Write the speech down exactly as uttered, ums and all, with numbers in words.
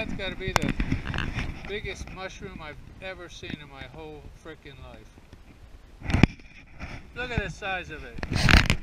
That's got to be the biggest mushroom I've ever seen in my whole frickin' life. Look at the size of it.